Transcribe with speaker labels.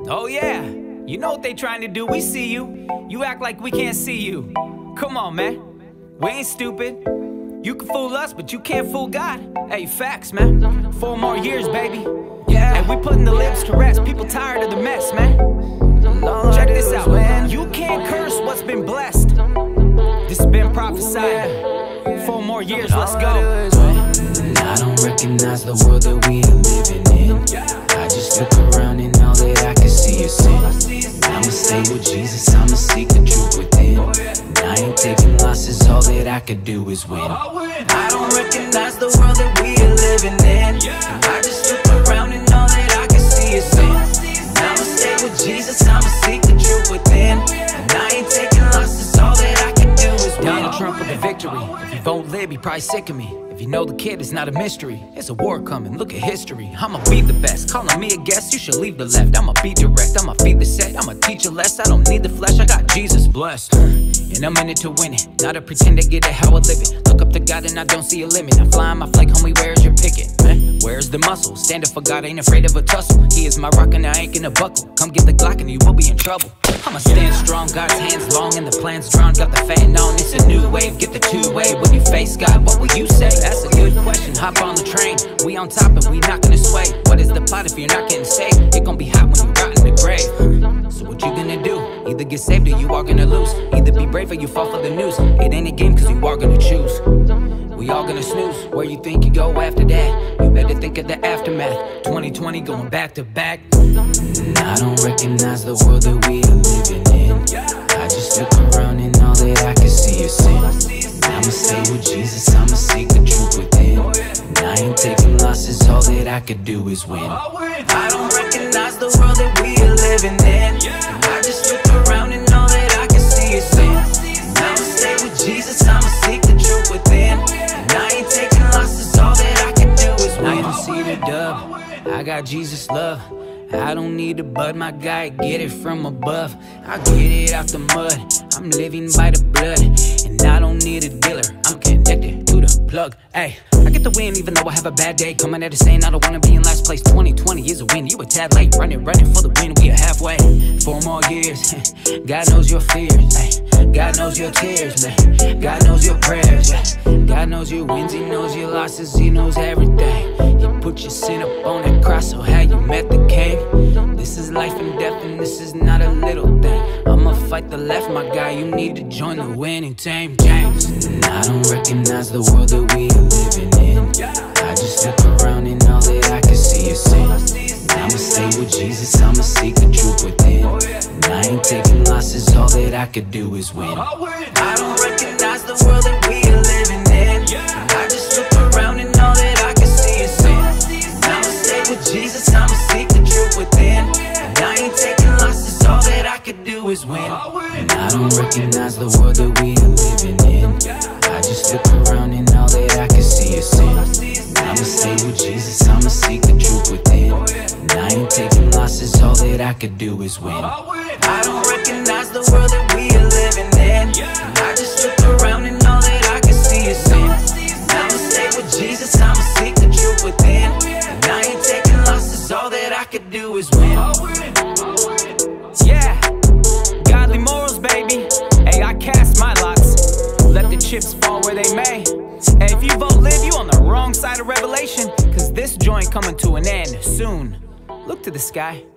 Speaker 1: Oh yeah, you know what they trying to do, we see you. You act like we can't see you. Come on, man, we ain't stupid. You can fool us, but you can't fool God. Hey, facts, man. 4 more years, baby. Yeah, and we putting the libs to rest. People tired of the mess, man. Check this out, man. You can't curse what's been blessed. This has been prophesied. 4 more years, let's go.
Speaker 2: And I don't recognize the world that we are living in. I just look around and all that I can see is sin. I'ma stay with Jesus, I'ma seek the truth within. And I ain't taking losses, all that I could do is win. I don't recognize the world that we are living in. I just look around and all that I can see is sin. And I'ma stay with Jesus, I'ma seek the truth within. And I ain't taking losses, all that I can do is win.
Speaker 1: Donald Trump with the victory. If you vote lib, you probably sick of me. If you know the kid, it's not a mystery. It's a war coming, look at history. I'ma be the best, calling me a guest, you should leave the left. I'ma be direct, I'ma feed the set, I'ma teach you less. I don't need the flesh, I got Jesus blessed. And I'm in it to win it, not to pretend to get it how I live it. Look up to God and I don't see a limit. I'm flying my flag, homie, where's your picket? Where's the muscle? Standing for God, ain't afraid of a tussle. He is my rock and I ain't gonna buckle. Come get the Glock and you will be in trouble. I'ma stand strong, God's hands long and the plan's drawn. Got the fan on, it's a new wave, get the 2-way. When you face God, what will you say? That's a good question, hop on the train. We on top and we not gonna sway. What is the plot if you're not getting saved? It gon' be hot when you rot in the grave. So what you gonna do? Either get saved or you are gonna lose. Either be brave or you fall for the news. It ain't a game cause you are gonna choose. We all gonna snooze. Where you think you go after that? You better think of the aftermath. 2020 going back to back.
Speaker 2: And I don't recognize the world that we are living in. I just look around and all that I can see is sin. I'ma stay with Jesus, I'ma seek the truth within. And I ain't taking losses, all that I could do is win. I don't recognize the world that we are living in. I just look around and all that I can see is sin. I'ma stay with Jesus, I'ma seek the truth within. And I ain't taking losses, all that I can do is win.
Speaker 1: I don't see the dub, I got Jesus love. I don't need to bud, my guy, get it from above. I get it out the mud, I'm living by the blood. And I don't need a dealer, I'm connected to the plug. Ay, I get the win even though I have a bad day. Coming at it saying I don't wanna be in last place. 2020 is a win, you a tad late. Running for the win, we are halfway. 4 more years, God knows your fears, ay. God knows your tears, man. God knows your prayers, yeah. God knows your wins, He knows your losses, He knows everything. He put your sin up on that cross, so how you met the King. This is life and death, and this is not a little thing. I'ma fight the left, my guy, you need to join the winning team, James.
Speaker 2: And I don't recognize the world that we are living in. I just look around and all that I can see is sin. I'ma stay with Jesus, I'ma seek the truth within. And I ain't taking losses, all that I could do is win. I don't recognize the world that we are living in. I just look around and all that I can see is sin. I'ma stay with Jesus, I'ma seek the truth within. And I ain't taking losses, all that I could do is win. And I don't recognize the world that we are living in. I just look around and all that I can see is sin. I'ma stay with Jesus, I'ma seek the truth within. And I ain't taking losses, all that I could do is win. I don't recognize the world that we are living in. I just look around and all that I can see is sin. I'ma stay with Jesus, I'ma seek the truth within. And I ain't taking losses, all that I could do is win.
Speaker 1: Yeah, godly morals, baby. Hey, I cast my lots, let the chips fall where they may. Hey, if you vote live, you on the wrong side of Revelation, cause this joint coming to an end soon. Look to the sky.